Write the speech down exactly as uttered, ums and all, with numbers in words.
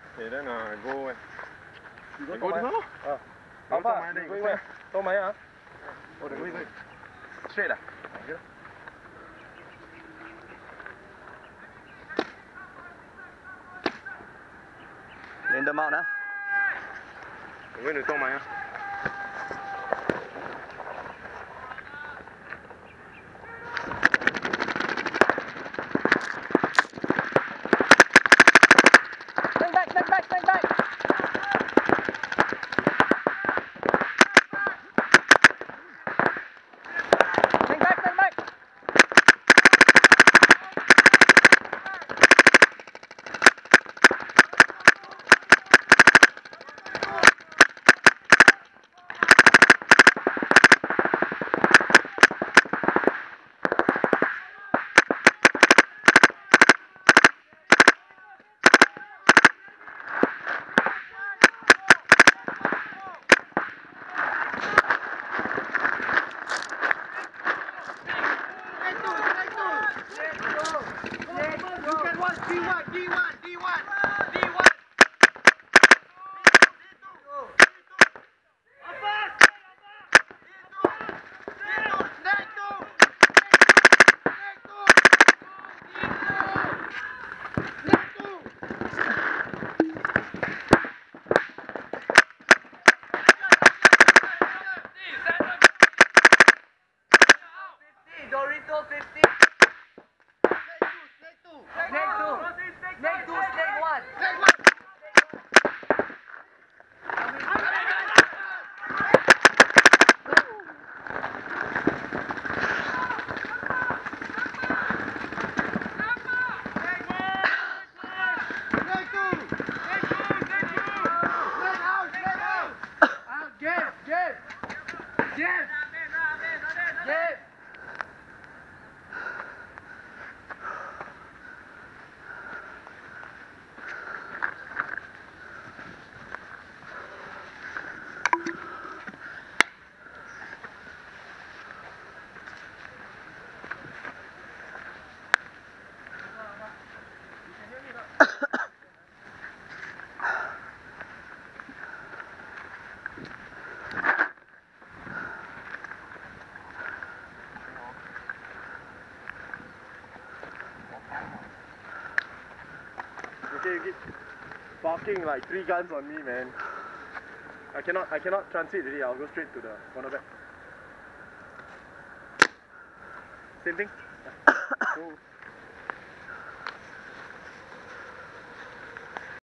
Okay, then uh, go where? You go, go this one, uh, how far? You going where? Go my ah? Oh, they're going straight ah? Okay. Lên đâm out nè. I'm going to Tông Mai. Stand back, stand back, stand back. Stand back, stand back. D one, D one, D one, D one. Dorito fifty. Snake two, snake two, snake two, snake one. Snake one. Okay, you keep barking like three guns on me, man. I cannot, I cannot transit really. I'll go straight to the cornerback. Same thing. Yeah. So